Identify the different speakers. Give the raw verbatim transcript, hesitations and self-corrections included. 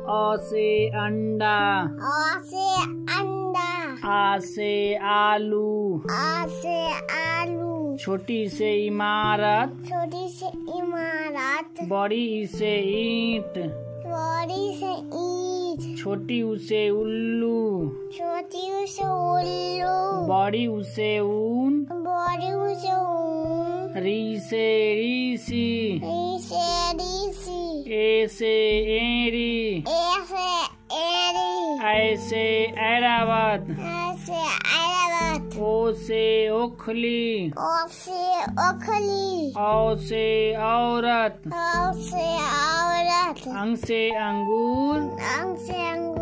Speaker 1: अ से अंडा,
Speaker 2: अ से अंडा,
Speaker 1: आ से आलू,
Speaker 2: आ से आलू,
Speaker 1: छोटी से इमारत,
Speaker 2: छोटी से इमारत,
Speaker 1: बड़ी से ईंट,
Speaker 2: बड़ी से ईंट,
Speaker 1: छोटी उसे उल्लू,
Speaker 2: छोटी से उल्लू,
Speaker 1: बड़ी उसे ऊन,
Speaker 2: बड़ी से ऊन,
Speaker 1: री से ऋषि,
Speaker 2: री से ऋषि,
Speaker 1: ए से एरी,
Speaker 2: ए से एरी,
Speaker 1: ऐ से ऐरावत,
Speaker 2: ऐ से ऐरावत,
Speaker 1: ओ से ओखली,
Speaker 2: ओ से ओखली,
Speaker 1: औ से औरत,
Speaker 2: औ से औरत,
Speaker 1: अंग से अंगूर,
Speaker 2: अंग से अंगूर,